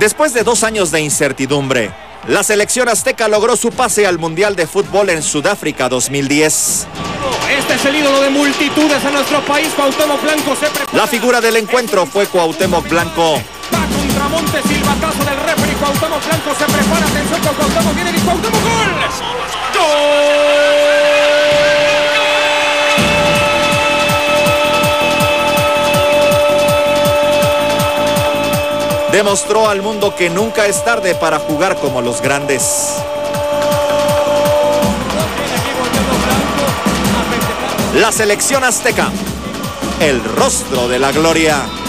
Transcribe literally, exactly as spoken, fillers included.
Después de dos años de incertidumbre, la selección azteca logró su pase al Mundial de Fútbol en Sudáfrica dos mil diez. Este es el ídolo de multitudes en nuestro país, Cuauhtémoc Blanco se prepara. La figura del encuentro fue Cuauhtémoc Blanco. Va contra Montes, silbatazo del referee, Cuauhtémoc Blanco se prepara, atención con Cuauhtémoc, viene y Cuauhtémoc, ¡gol! ¡Gol! Demostró al mundo que nunca es tarde para jugar como los grandes. La selección azteca, el rostro de la gloria.